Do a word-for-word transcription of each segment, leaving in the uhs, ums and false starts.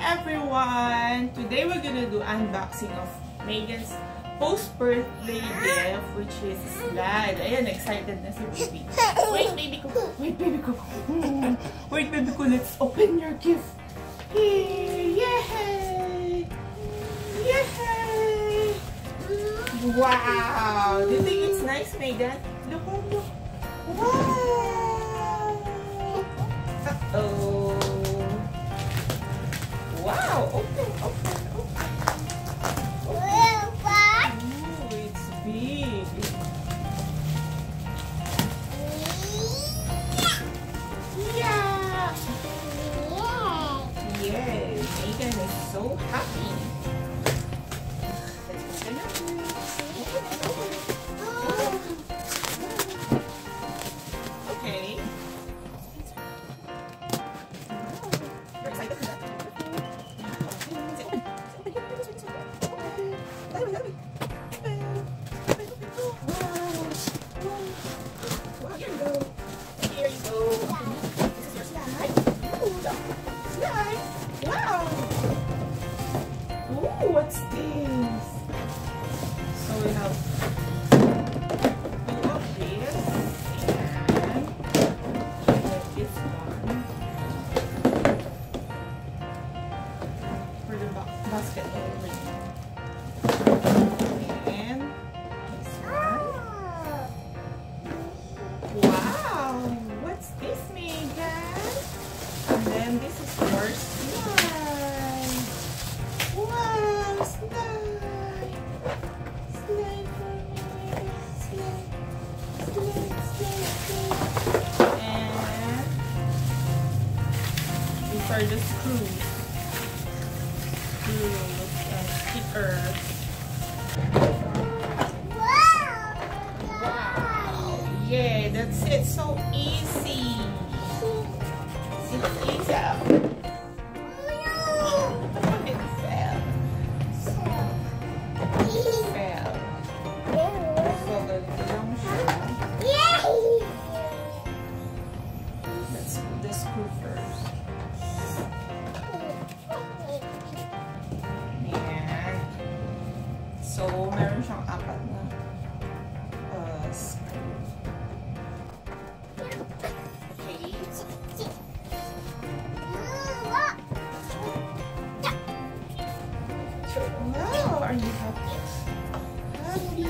everyone! Today we're gonna do unboxing of Megan's post-birthday gift, which is slide. Ayan, excited na si baby. Wait, baby ko. Wait, baby ko. Wait, baby ko. Let's open your gift. Yay! Yay! Yay! Wow! Do you think it's nice, Megan? Look, look, look. Wow! Uh-oh. Wow! Open, open, open. Well, what? Ooh, it's big. Yeah! Yay! Megan is so happy. Let's open it. Open it, open it. Okay. You're excited for that? Wow, here you go. Here you go. This is your slide. Ooh, slide. Wow. Ooh, what's this? So we have two of this and this one for the ba basket only. And this one. Wow, what's this, Megan? And then this is your slide. Wow, slide. Slide for me. Slide. Slide, slide, slide. And these are the screws. Screws and stickers. Yeah, that's it. So easy. It's easy. Oh, it fell. It fell. So ganito lang siya. Let's put the screw first. Ayan. So, meron siyang apat na uh, screw. Wow, are you happy? Happy.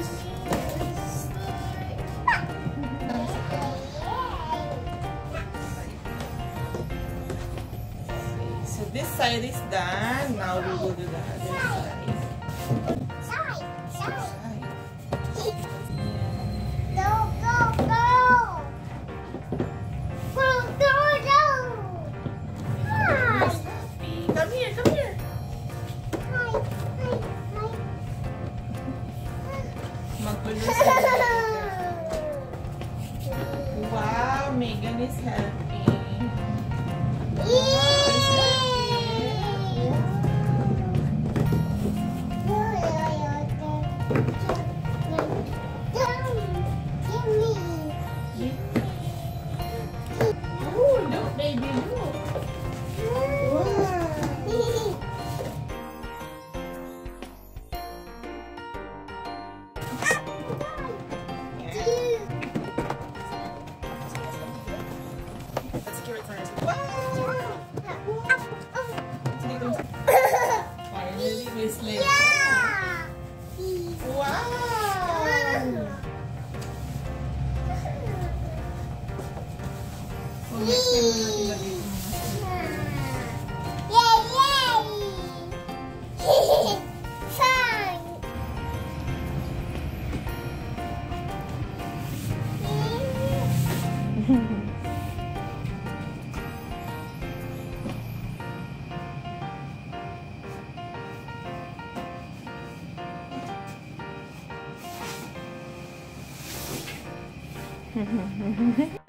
So this side is done. Now we will do the other side. Side, side. Side. Go, go, go. Go, go, go. Hi. Come here, come here. Hi, hi, hi. Magulo si Megan. Wow, Megan is helping. Oh, look, baby, look. Wow. Let's secure it first. Wow! Finally, Miss Lynn. Yeah. Wow! So, next time mo natin lagay yung mga Yay, yay! Fun! Hehehe